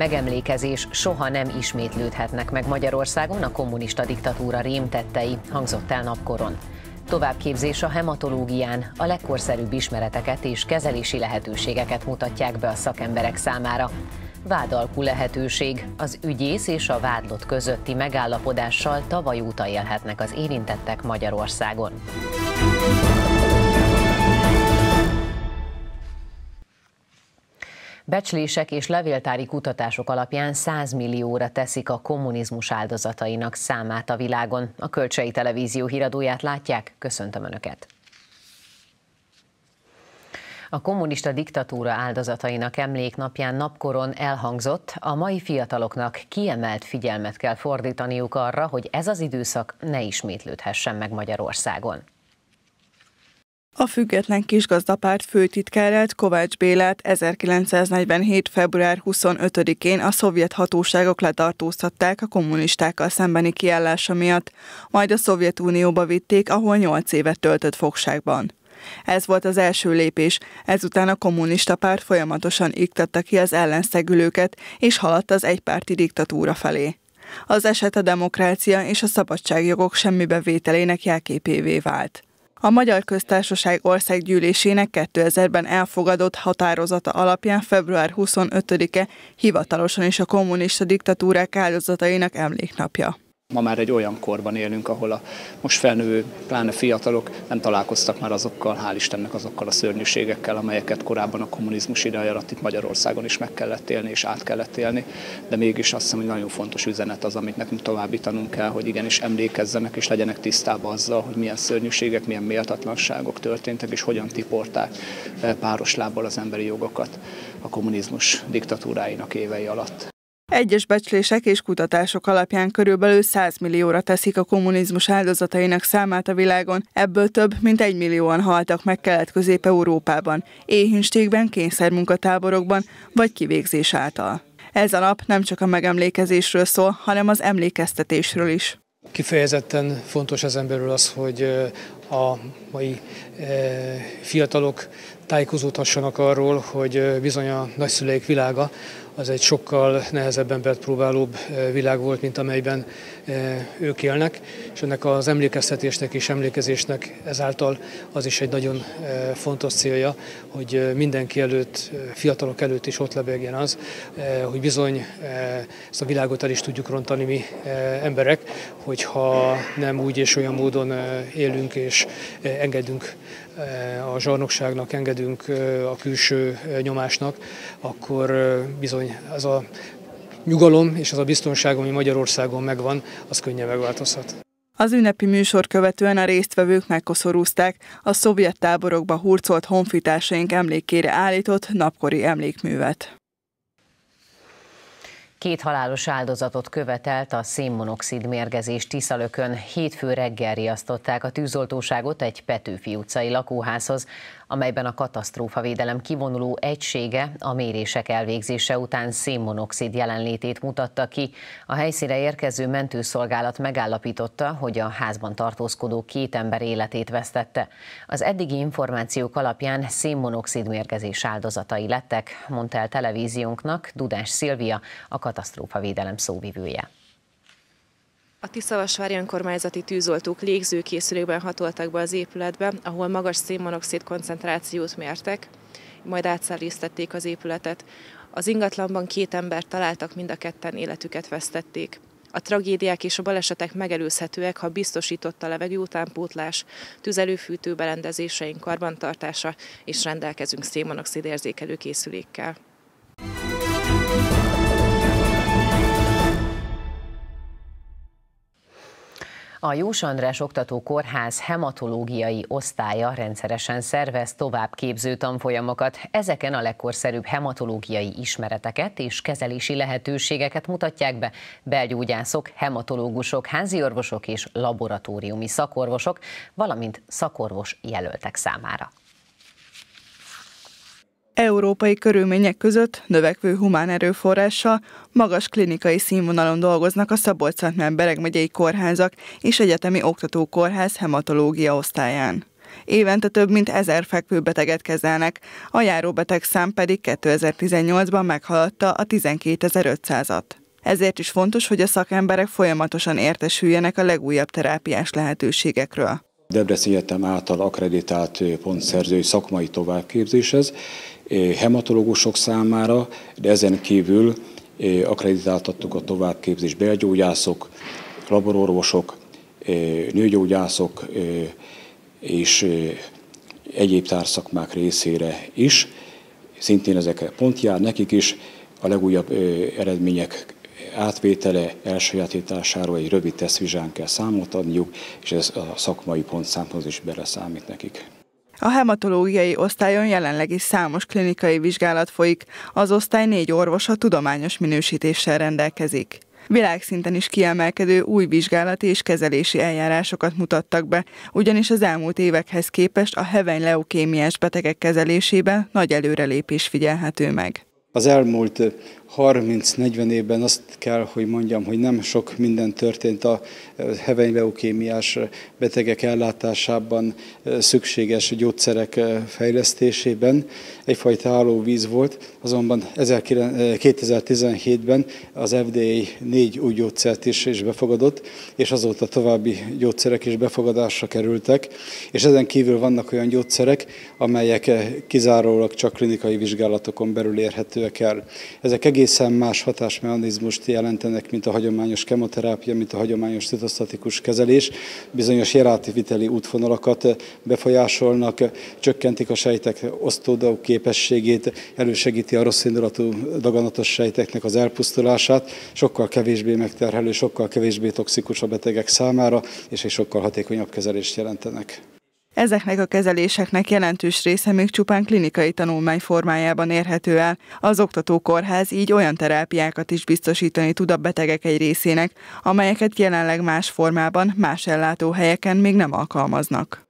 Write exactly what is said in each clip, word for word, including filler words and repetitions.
megemlékezés soha nem ismétlődhetnek meg Magyarországon a kommunista diktatúra rémtettei, hangzott el napkoron. Továbbképzés a hematológián a legkorszerűbb ismereteket és kezelési lehetőségeket mutatják be a szakemberek számára. Vádalkú lehetőség, az ügyész és a vádlott közötti megállapodással tavaly óta élhetnek az érintettek Magyarországon. Becslések és levéltári kutatások alapján száz millióra teszik a kommunizmus áldozatainak számát a világon. A Kölcsei Televízió híradóját látják, köszöntöm Önöket! A kommunista diktatúra áldozatainak emléknapján napkoron elhangzott, a mai fiataloknak kiemelt figyelmet kell fordítaniuk arra, hogy ez az időszak ne ismétlődhessen meg Magyarországon. A Független Kisgazdapárt főtitkárát, Kovács Bélát ezerkilencszáznegyvenhét február huszonötödikén a szovjet hatóságok letartóztatták a kommunistákkal szembeni kiállása miatt, majd a Szovjetunióba vitték, ahol nyolc évet töltött fogságban. Ez volt az első lépés, ezután a kommunista párt folyamatosan iktatta ki az ellenszegülőket, és haladt az egypárti diktatúra felé. Az eset a demokrácia és a szabadságjogok semmibevételének jelképévé vált. A Magyar Köztársaság Országgyűlésének kétezerben elfogadott határozata alapján február huszonötödike hivatalosan is a kommunista diktatúrák áldozatainak emléknapja. Ma már egy olyan korban élünk, ahol a most felnövő, pláne fiatalok nem találkoztak már azokkal, hál' Istennek azokkal a szörnyűségekkel, amelyeket korábban a kommunizmus ideje alatt itt Magyarországon is meg kellett élni és át kellett élni, de mégis azt hiszem, hogy nagyon fontos üzenet az, amit nekünk továbbítanunk kell, hogy igenis emlékezzenek és legyenek tisztában azzal, hogy milyen szörnyűségek, milyen méltatlanságok történtek, és hogyan tiporták páros lábbal az emberi jogokat a kommunizmus diktatúráinak évei alatt. Egyes becslések és kutatások alapján körülbelül száz millióra teszik a kommunizmus áldozatainak számát a világon, ebből több mint egy millióan haltak meg Kelet-Közép-Európában, éhínségben, kényszermunkatáborokban vagy kivégzés által. Ez a nap nem csak a megemlékezésről szól, hanem az emlékeztetésről is. Kifejezetten fontos ezen belül az, hogy a mai fiatalok tájékozódhassanak arról, hogy bizony a nagyszüleik világa az egy sokkal nehezebb embert próbálóbb világ volt, mint amelyben ők élnek, és ennek az emlékeztetésnek és emlékezésnek ezáltal az is egy nagyon fontos célja, hogy mindenki előtt, fiatalok előtt is ott lebegjen az, hogy bizony ezt a világot el is tudjuk rontani mi emberek, hogyha nem úgy és olyan módon élünk és engedünk a zsarnokságnak, engedünk a külső nyomásnak, akkor bizony az a nyugalom és az a biztonság, ami Magyarországon megvan, az könnyen megváltozhat. Az ünnepi műsor követően a résztvevők megkoszorúzták a szovjet táborokba hurcolt honfitársaink emlékére állított napkori emlékművet. Két halálos áldozatot követelt a szénmonoxid mérgezés Tiszalökön. Hétfő reggel riasztották a tűzoltóságot egy Petőfi utcai lakóházhoz, amelyben a katasztrófavédelem kivonuló egysége a mérések elvégzése után szénmonoxid jelenlétét mutatta ki. A helyszínre érkező mentőszolgálat megállapította, hogy a házban tartózkodó két ember életét vesztette. Az eddigi információk alapján szénmonoxid mérgezés áldozatai lettek, mondta el televíziónknak Dudás Szilvia, a katasztrófavédelem szóvivője. A Tiszavasvári önkormányzati tűzoltók légzőkészülékben hatoltak be az épületbe, ahol magas szénmonoxid koncentrációt mértek, majd átszerlésztették az épületet. Az ingatlanban két embert találtak, mind a ketten életüket vesztették. A tragédiák és a balesetek megelőzhetőek, ha biztosított a levegő utánpótlás, tüzelőfűtő berendezéseink karbantartása és rendelkezünk szénmonoxid érzékelő készülékkel. A Jós András Oktató Kórház hematológiai osztálya rendszeresen szervez továbbképző tanfolyamokat. Ezeken a legkorszerűbb hematológiai ismereteket és kezelési lehetőségeket mutatják be belgyógyászok, hematológusok, háziorvosok és laboratóriumi szakorvosok, valamint szakorvos jelöltek számára. Európai körülmények között növekvő humán erőforrással magas klinikai színvonalon dolgoznak a Szabolcs-Szentmár-Bereg megyei kórházak és egyetemi oktatókórház hematológia osztályán. Évente több mint ezer fekvőbeteget kezelnek, a járóbeteg szám pedig kétezer-tizennyolcban meghaladta a tizenkétezer-ötszázat. Ezért is fontos, hogy a szakemberek folyamatosan értesüljenek a legújabb terápiás lehetőségekről. Debreceni Egyetem által akkreditált pontszerzői szakmai továbbképzéshez hematológusok számára, de ezen kívül akkreditáltattuk a továbbképzés belgyógyászok, labororvosok, nőgyógyászok és egyéb társzakmák részére is. Szintén ezek pont jár nekik is, a legújabb eredmények átvétele, elsajátításáról egy rövid tesztvizsgán kell számot adniuk, és ez a szakmai pontszámhoz is beleszámít nekik. A hematológiai osztályon jelenleg is számos klinikai vizsgálat folyik, az osztály négy orvosa tudományos minősítéssel rendelkezik. Világszinten is kiemelkedő új vizsgálati és kezelési eljárásokat mutattak be, ugyanis az elmúlt évekhez képest a heveny-leukémiás betegek kezelésében nagy előrelépés figyelhető meg. Az elmúlt harminc-negyven évben azt kell, hogy mondjam, hogy nem sok minden történt a heveny-leukémiás betegek ellátásában, szükséges gyógyszerek fejlesztésében. Egyfajta állóvíz volt, azonban kétezer-tizenhétben az F D A négy új gyógyszert is, is befogadott, és azóta további gyógyszerek is befogadásra kerültek, és ezen kívül vannak olyan gyógyszerek, amelyek kizárólag csak klinikai vizsgálatokon belül érhetőek el. Ezek egészen más hatásmechanizmust jelentenek, mint a hagyományos kemoterápia, mint a hagyományos citostatikus kezelés. Bizonyos jelátviteli útvonalakat befolyásolnak, csökkentik a sejtek osztódó képességét, elősegíti a rosszindulatú daganatos sejteknek az elpusztulását, sokkal kevésbé megterhelő, sokkal kevésbé toxikus a betegek számára, és egy sokkal hatékonyabb kezelést jelentenek. Ezeknek a kezeléseknek jelentős része még csupán klinikai tanulmány formájában érhető el. Az oktatókórház így olyan terápiákat is biztosítani tud a betegek egy részének, amelyeket jelenleg más formában, más ellátóhelyeken még nem alkalmaznak.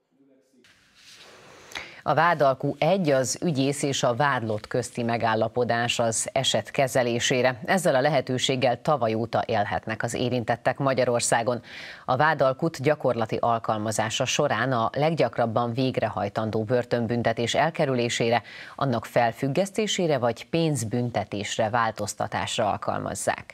A vádalkú egy az ügyész és a vádlott közti megállapodás az eset kezelésére. Ezzel a lehetőséggel tavaly óta élhetnek az érintettek Magyarországon. A vádalkút gyakorlati alkalmazása során a leggyakrabban végrehajtandó börtönbüntetés elkerülésére, annak felfüggesztésére vagy pénzbüntetésre, változtatásra alkalmazzák.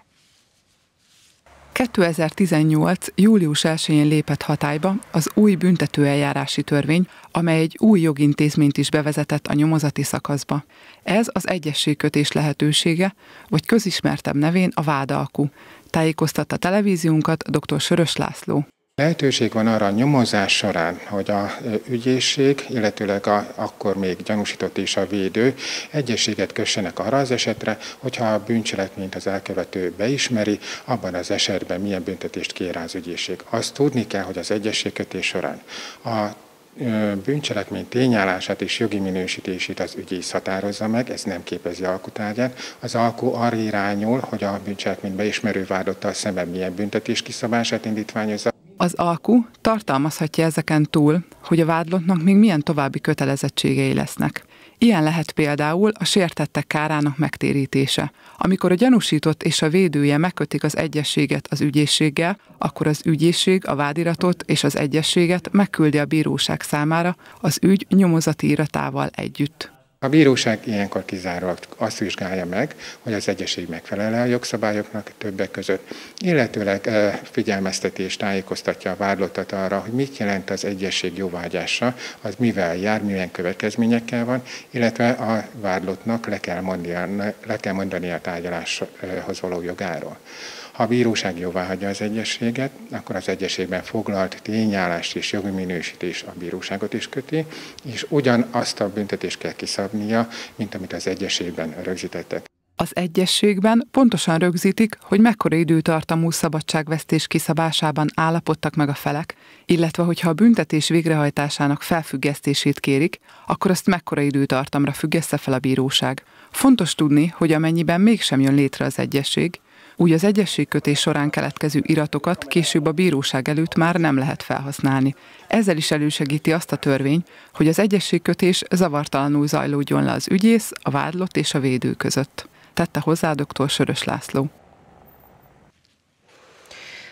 kétezer-tizennyolc. július elsején lépett hatályba az új büntetőeljárási törvény, amely egy új jogintézményt is bevezetett a nyomozati szakaszba. Ez az egyezségkötés lehetősége, vagy közismertebb nevén a vádalkú. Tájékoztatta televíziónkat dr. Sörös László. Lehetőség van arra a nyomozás során, hogy a ügyészség, illetőleg a, akkor még gyanúsított és a védő egyezséget kössenek arra az esetre, hogyha a bűncselekményt az elkövető beismeri, abban az esetben milyen büntetést kér az ügyészség. Azt tudni kell, hogy az egyezségkötés során a bűncselekmény tényállását és jogi minősítését az ügyész határozza meg, ez nem képezi alkutárgyát. Az alkú arra irányul, hogy a bűncselekményt beismerő vádlottal szemben milyen büntetés kiszabását indítványozza. Az alkú tartalmazhatja ezeken túl, hogy a vádlottnak még milyen további kötelezettségei lesznek. Ilyen lehet például a sértettek kárának megtérítése. Amikor a gyanúsított és a védője megkötik az egyezséget az ügyészséggel, akkor az ügyészség a vádiratot és az egyezséget megküldi a bíróság számára az ügy nyomozati iratával együtt. A bíróság ilyenkor kizárólag azt vizsgálja meg, hogy az egyezség megfelel a jogszabályoknak többek között, illetőleg figyelmeztetés tájékoztatja a vádlottat arra, hogy mit jelent az egyezség jóváhagyása, az mivel jár, milyen következményekkel van, illetve a vádlottnak le kell mondania, le kell mondani a tárgyaláshoz való jogáról. Ha a bíróság jóváhagyja az egyezséget, akkor az egyezségben foglalt tényállást és jogi minősítés a bíróságot is köti, és ugyanazt a büntetést kell kiszabnia, mint amit az egyezségben rögzítettek. Az egyezségben pontosan rögzítik, hogy mekkora időtartamú szabadságvesztés kiszabásában állapodtak meg a felek, illetve hogyha a büntetés végrehajtásának felfüggesztését kérik, akkor azt mekkora időtartamra függeszte fel a bíróság. Fontos tudni, hogy amennyiben mégsem jön létre az egyezség, úgy az egyezségkötés során keletkező iratokat később a bíróság előtt már nem lehet felhasználni. Ezzel is elősegíti azt a törvény, hogy az egyezségkötés zavartalanul zajlódjon le az ügyész, a vádlott és a védő között. Tette hozzá dr. Sörös László.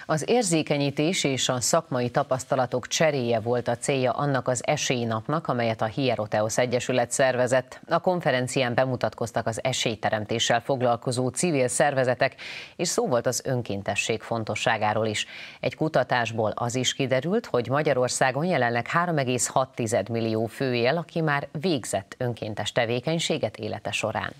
Az érzékenyítés és a szakmai tapasztalatok cseréje volt a célja annak az esélynapnak, amelyet a Hieroteos Egyesület szervezett. A konferencián bemutatkoztak az esélyteremtéssel foglalkozó civil szervezetek, és szó volt az önkéntesség fontosságáról is. Egy kutatásból az is kiderült, hogy Magyarországon jelenleg három egész hat millió fő él, aki már végzett önkéntes tevékenységet élete során.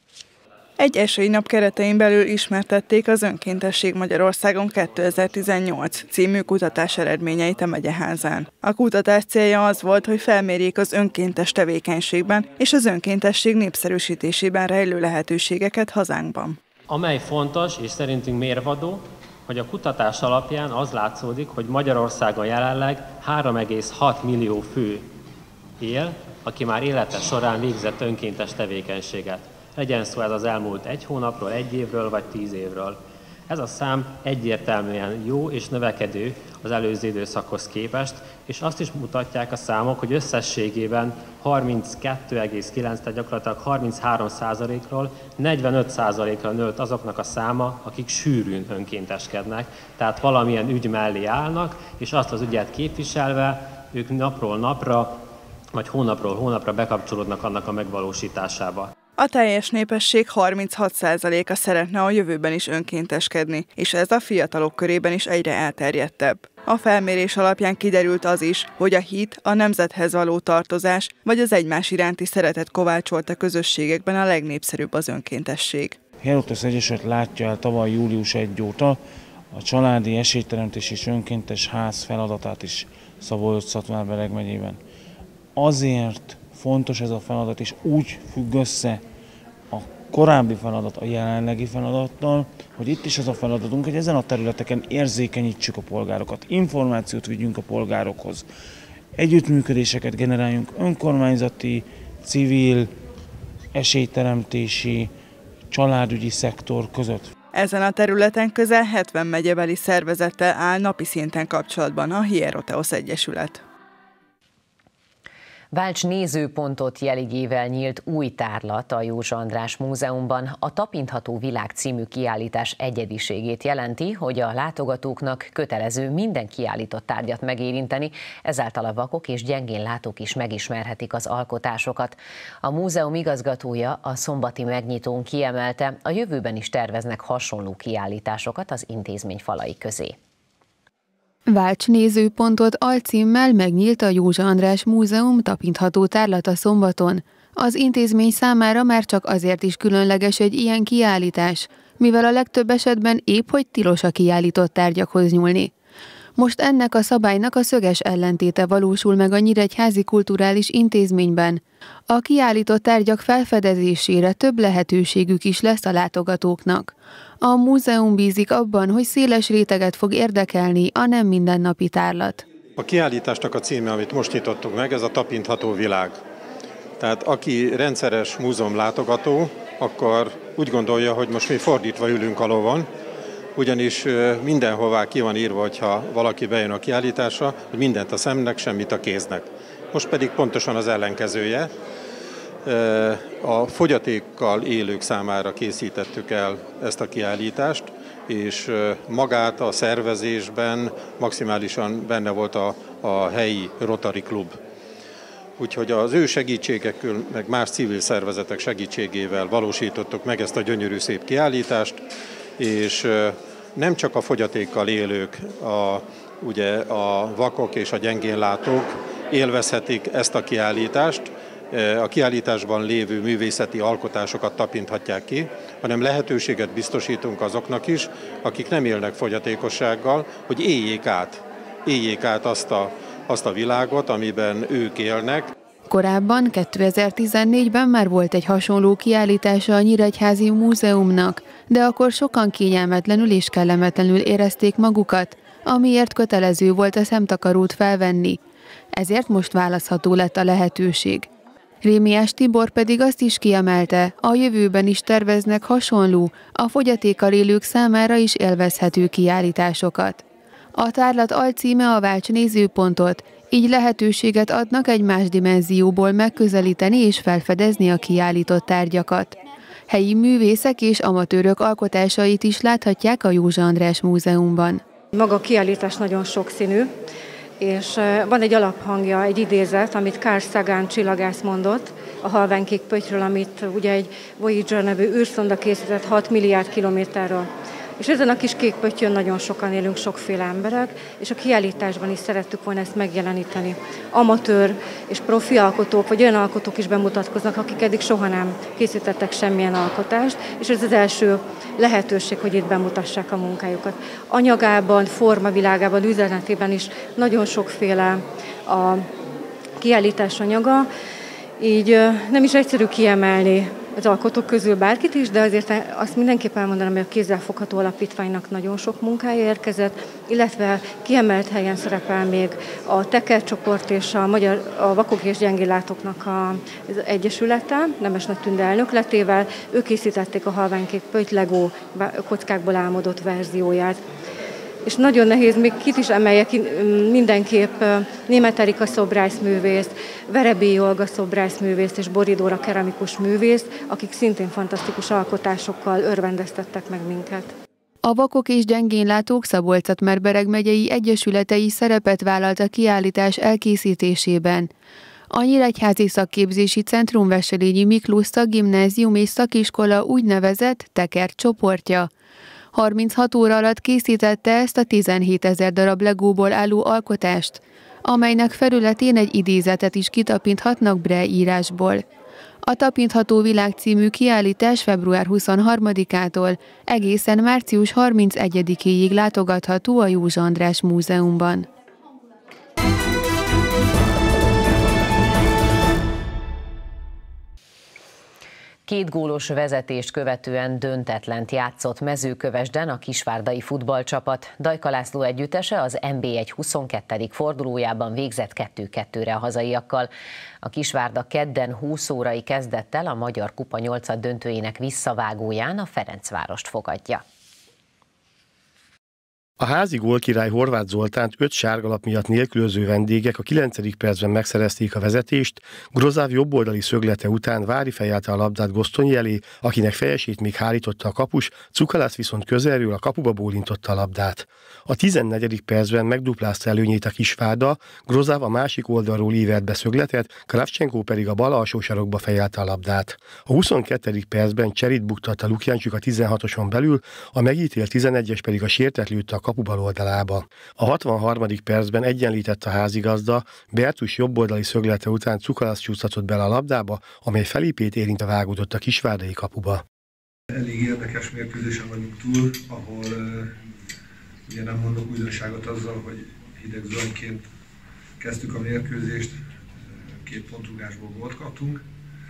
Egy esélynap keretein belül ismertették az Önkéntesség Magyarországon kétezer-tizennyolc című kutatás eredményeit a Megyeházán. A kutatás célja az volt, hogy felmérjék az önkéntes tevékenységben és az önkéntesség népszerűsítésében rejlő lehetőségeket hazánkban. Amely fontos és szerintünk mérvadó, hogy a kutatás alapján az látszódik, hogy Magyarországon jelenleg három egész hat millió fő él, aki már élete során végzett önkéntes tevékenységet. Legyen szó ez az elmúlt egy hónapról, egy évről vagy tíz évről. Ez a szám egyértelműen jó és növekedő az előző időszakhoz képest, és azt is mutatják a számok, hogy összességében harminckettő egész kilenc, tehát gyakorlatilag harminchárom százalékról negyvenöt százalékra nőtt azoknak a száma, akik sűrűn önkénteskednek, tehát valamilyen ügy mellé állnak, és azt az ügyet képviselve ők napról napra, vagy hónapról hónapra bekapcsolódnak annak a megvalósításába. A teljes népesség harminchat százaléka szeretne a jövőben is önkénteskedni, és ez a fiatalok körében is egyre elterjedtebb. A felmérés alapján kiderült az is, hogy a hit, a nemzethez való tartozás vagy az egymás iránti szeretet kovácsolt a közösségekben a legnépszerűbb az önkéntesség. Hieroteos Egyesület látja el tavaly július elseje óta a családi esélyteremtés és önkéntes ház feladatát is Szabolcs-Szatmár-Bereg megyében. Azért fontos ez a feladat, és úgy függ össze a korábbi feladat a jelenlegi feladattal, hogy itt is az a feladatunk, hogy ezen a területeken érzékenyítsük a polgárokat, információt vigyünk a polgárokhoz, együttműködéseket generáljunk önkormányzati, civil, esélyteremtési, családügyi szektor között. Ezen a területen közel hetven megyebeli szervezettel áll napi szinten kapcsolatban a Hieroteos Egyesület. Válts nézőpontot jeligével nyílt új tárlat a Józsa András Múzeumban. A Tapintható világ című kiállítás egyediségét jelenti, hogy a látogatóknak kötelező minden kiállított tárgyat megérinteni, ezáltal a vakok és gyengén látók is megismerhetik az alkotásokat. A múzeum igazgatója a szombati megnyitón kiemelte, a jövőben is terveznek hasonló kiállításokat az intézmény falai közé. Válts nézőpontot alcímmel megnyílt a Józsa András Múzeum tapintható tárlata szombaton. Az intézmény számára már csak azért is különleges egy ilyen kiállítás, mivel a legtöbb esetben épp hogy tilos a kiállított tárgyakhoz nyúlni. Most ennek a szabálynak a szöges ellentéte valósul meg a Nyíregyházi Kulturális Intézményben. A kiállított tárgyak felfedezésére több lehetőségük is lesz a látogatóknak. A múzeum bízik abban, hogy széles réteget fog érdekelni a nem mindennapi tárlat. A kiállításnak a címe, amit most nyitottunk meg, ez a Tapintható világ. Tehát aki rendszeres múzeum látogató, akkor úgy gondolja, hogy most mi fordítva ülünk a lovon, ugyanis mindenhová ki van írva, hogyha valaki bejön a kiállításra, hogy mindent a szemnek, semmit a kéznek. Most pedig pontosan az ellenkezője. A fogyatékkal élők számára készítettük el ezt a kiállítást, és magát a szervezésben maximálisan benne volt a, a helyi Rotary Klub. Úgyhogy az ő segítségekkel, meg más civil szervezetek segítségével valósítottuk meg ezt a gyönyörű szép kiállítást, és nem csak a fogyatékkal élők, a, ugye a vakok és a gyengénlátók élvezhetik ezt a kiállítást, a kiállításban lévő művészeti alkotásokat tapinthatják ki, hanem lehetőséget biztosítunk azoknak is, akik nem élnek fogyatékossággal, hogy éljék át, éljék át azt a, azt a világot, amiben ők élnek. Korábban, kétezer-tizennégyben már volt egy hasonló kiállítása a Nyíregyházi Múzeumnak, de akkor sokan kényelmetlenül és kellemetlenül érezték magukat, amiért kötelező volt a szemtakarót felvenni. Ezért most választható lett a lehetőség. Rémiás Tibor pedig azt is kiemelte, a jövőben is terveznek hasonló, a fogyatékkal élők számára is élvezhető kiállításokat. A tárlat alcíme a Válts nézőpontot, így lehetőséget adnak egy más dimenzióból megközelíteni és felfedezni a kiállított tárgyakat. Helyi művészek és amatőrök alkotásait is láthatják a Józsa András Múzeumban. Maga a kiállítás nagyon sokszínű, és van egy alaphangja, egy idézet, amit Carl Sagan csillagász mondott a halványkék pöttyről, amit ugye egy Voyager nevű űrszonda készített hat milliárd kilométerről. És ezen a kis kék pöttyön nagyon sokan élünk, sokféle emberek, és a kiállításban is szerettük volna ezt megjeleníteni. Amatőr és profi alkotók, vagy olyan alkotók is bemutatkoznak, akik eddig soha nem készítettek semmilyen alkotást, és ez az első lehetőség, hogy itt bemutassák a munkájukat. Anyagában, formavilágában, üzenetében is nagyon sokféle a kiállítás anyaga, így nem is egyszerű kiemelni az alkotók közül bárkit is, de azért azt mindenképpen elmondanám, hogy a kézzelfogható alapítványnak nagyon sok munkája érkezett, illetve kiemelt helyen szerepel még a Teker csoport és a Magyar a Vakok és Gyengéllátóknak az egyesülete, Nemes Nagy Tünde elnökletével. Ők készítették a halványkék pötty Lego kockákból álmodott verzióját. És nagyon nehéz, még kit is emeljek mindenképp Németh Erika szobrászművész, Verebélyi Olga szobrászművész és Bori Dóra keramikus művész, akik szintén fantasztikus alkotásokkal örvendeztettek meg minket. A Vakok és Gyengénlátók Szabolcs-Szatmár-Bereg megyei egyesületei szerepet vállalt a kiállítás elkészítésében. A Nyíregyházi Szakképzési Centrum Wesselényi Miklós Szakgimnázium és Szakiskola úgynevezett Teker csoportja harminchat óra alatt készítette ezt a tizenhétezer darab legóból álló alkotást, amelynek felületén egy idézetet is kitapinthatnak Braille írásból. A Tapintható Világ című kiállítás február huszonharmadikától egészen március harmincegyedikéig látogatható a Józsa András Múzeumban. Két gólos vezetést követően döntetlent játszott Mezőkövesden a kisvárdai futballcsapat. Dajka László együttese az en bé egy huszonkettedik fordulójában végzett kettő kettőre a hazaiakkal. A Kisvárda kedden húsz órai kezdettel a Magyar Kupa nyolcad döntőjének visszavágóján a Ferencvárost fogadja. A házi gólkirály Horváth Zoltánt öt sárgalap miatt nélkülöző vendégek a kilencedik percben megszerezték a vezetést, Grozáv jobboldali szöglete után Vári fejelte a labdát Gosztonyi elé, akinek fejesét még hárította a kapus, Cukalász viszont közelről a kapuba bólintotta a labdát. A tizennegyedik percben megduplázta előnyét a Kisvárda, Grozáv a másik oldalról ívelt be szögletet, Kravcsenko pedig a bal alsó sarokba fejelte a labdát. A huszonkettedik percben Cserit buktatta Lukjáncsuk a tizenhatoson belül, a megítélt tizenegyes pedig a sértett lőtte a kapubal oldalába. A hatvanharmadik percben egyenlített a házigazda, Bertus jobboldali szöglete után Cukalász csúsztatott bele a labdába, amely felépét érintve vágódott a kisvárdai kapuba. Elég érdekes mérkőzésen vagyunk túl, ahol uh, ugye nem mondok újdonságot azzal, hogy hideg zuhanyként kezdtük a mérkőzést, két pontrugásból gólt kaptunk,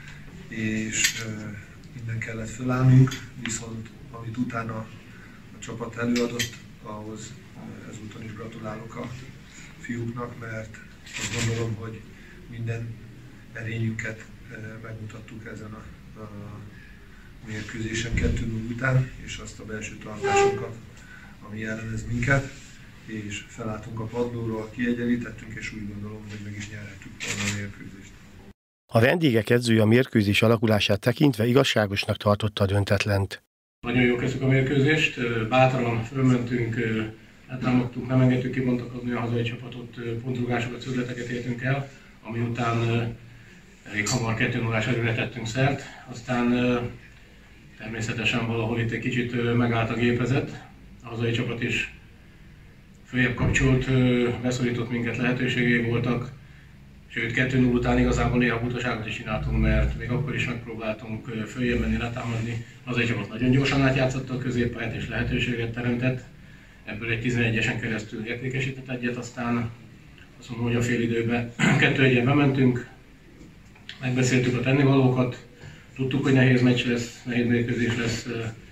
és uh, minden kellett fölállnunk, viszont amit utána a csapat előadott, ahhoz ezúton is gratulálok a fiúknak, mert azt gondolom, hogy minden erényünket megmutattuk ezen a, a mérkőzésen kettő null után, és azt a belső tartásunkat, ami ellenez minket, és felálltunk a padlóról, kiegyenlítettünk, és úgy gondolom, hogy meg is nyerhetjük volna a mérkőzést. A vendégek edzője a mérkőzés alakulását tekintve igazságosnak tartotta a döntetlent. Nagyon jól kezdtük a mérkőzést, bátran fölmentünk, eltámadtunk, nem engedtük kibontakozni a hazai csapatot, pontrúgásokat, szögleteket értünk el, ami után elég hamar kettő nullás előre tettünk szert. Aztán természetesen valahol itt egy kicsit megállt a gépezet, a hazai csapat is följebb kapcsolt, beszorított minket, lehetőségei voltak, sőt kettő null után igazából néha butaságot is csináltunk, mert még akkor is megpróbáltunk följebb menni, letámadni. Az egy csapat nagyon gyorsan átjátszotta a középpályát és lehetőséget teremtett. Ebből egy tizenegyesen keresztül értékesített egyet, aztán azt mondom, hogy a fél időben kettő egyen bementünk, megbeszéltük a tennivalókat, tudtuk, hogy nehéz meccs lesz, nehéz mérkőzés lesz.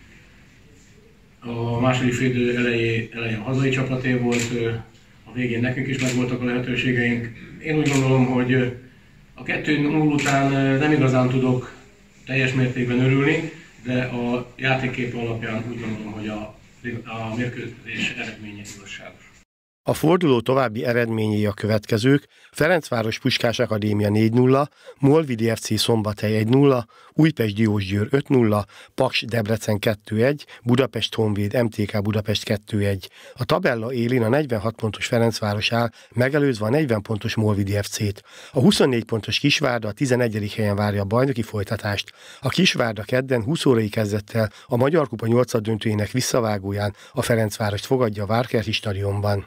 A második fél idő elejé, elejé a hazai csapaté volt, a végén nekünk is megvoltak a lehetőségeink. Én úgy gondolom, hogy a kettő null után nem igazán tudok teljes mértékben örülni, de a játékkép alapján úgy gondolom, hogy a, a mérkőzés eredménye igazságos. A forduló további eredményei a következők: Ferencváros Puskás Akadémia négy nulla, Molvidi ef cé Szombathely egy nulla, Újpest Diósgyőr öt nulla, Paks Debrecen kettő egy, Budapest Honvéd em té ká Budapest kettő egy. A tabella élén a negyvenhat pontos Ferencváros áll, megelőzve a negyven pontos Molvidi ef cét. A huszonnégy pontos Kisvárda a tizennegyedik helyen várja a bajnoki folytatást. A Kisvárda kedden húsz órai kezdettel a Magyar Kupa nyolcad döntőjének visszavágóján a Ferencvárost fogadja a Várkerti stadionban.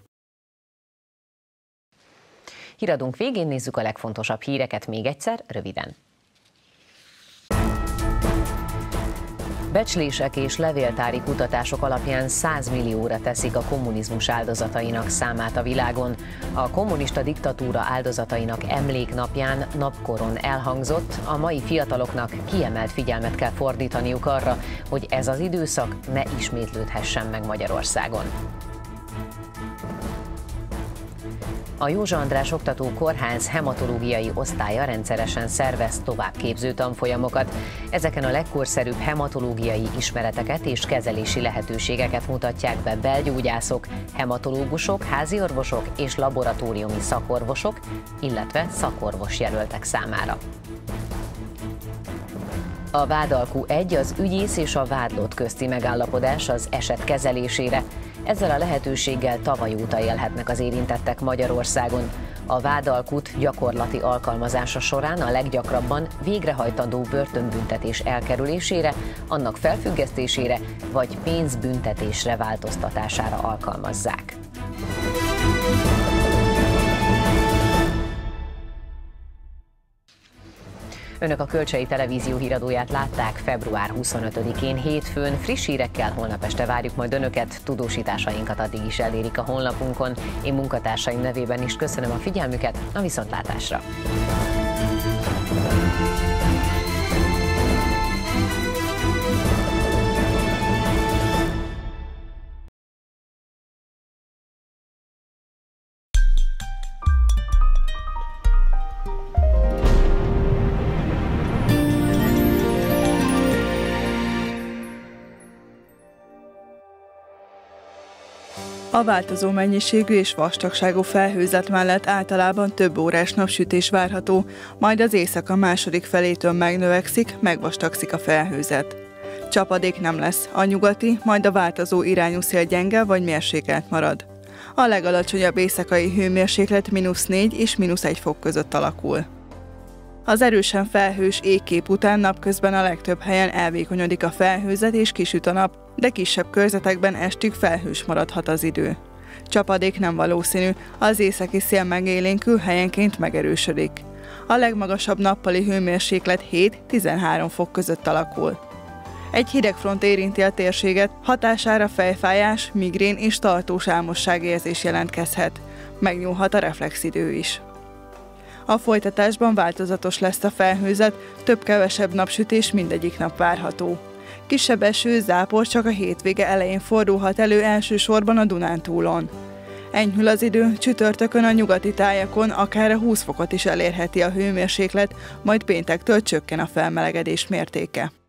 Híradónk végén nézzük a legfontosabb híreket még egyszer, röviden. Becslések és levéltári kutatások alapján száz millióra teszik a kommunizmus áldozatainak számát a világon. A kommunista diktatúra áldozatainak emléknapján napkoron elhangzott, a mai fiataloknak kiemelt figyelmet kell fordítaniuk arra, hogy ez az időszak ne ismétlődhessen meg Magyarországon. A Józsa András Oktató Kórház hematológiai osztálya rendszeresen szervez továbbképző tanfolyamokat. Ezeken a legkorszerűbb hematológiai ismereteket és kezelési lehetőségeket mutatják be belgyógyászok, hematológusok, háziorvosok és laboratóriumi szakorvosok, illetve szakorvosjelöltek számára. A vádalkú egy az ügyész és a vádlott közti megállapodás az eset kezelésére. Ezzel a lehetőséggel tavaly óta élhetnek az érintettek Magyarországon. A vádalkút gyakorlati alkalmazása során a leggyakrabban végrehajtandó börtönbüntetés elkerülésére, annak felfüggesztésére vagy pénzbüntetésre változtatására alkalmazzák. Önök a Kölcsei Televízió híradóját látták február huszonötödikén hétfőn. Friss hírekkel holnap este várjuk majd Önöket, tudósításainkat addig is elérik a honlapunkon. Én munkatársaim nevében is köszönöm a figyelmüket, a viszontlátásra! A változó mennyiségű és vastagságú felhőzet mellett általában több órás napsütés várható, majd az éjszaka második felétől megnövekszik, megvastagszik a felhőzet. Csapadék nem lesz, a nyugati, majd a változó irányú szél gyenge vagy mérsékelt marad. A legalacsonyabb éjszakai hőmérséklet mínusz négy és mínusz egy fok között alakul. Az erősen felhős égkép után napközben a legtöbb helyen elvékonyodik a felhőzet és kisüt a nap, de kisebb körzetekben estig felhős maradhat az idő. Csapadék nem valószínű, az északi szél megélénkül, helyenként megerősödik. A legmagasabb nappali hőmérséklet hét-tizenhárom fok között alakul. Egy hidegfront érinti a térséget, hatására fejfájás, migrén és tartós álmosságérzés jelentkezhet. Megnyúlhat a reflexidő is. A folytatásban változatos lesz a felhőzet, több-kevesebb napsütés mindegyik nap várható. Kisebb eső, zápor csak a hétvége elején fordulhat elő, elsősorban a Dunántúlon. Enyhül az idő, csütörtökön a nyugati tájakon akár a húsz fokot is elérheti a hőmérséklet, majd péntektől csökken a felmelegedés mértéke.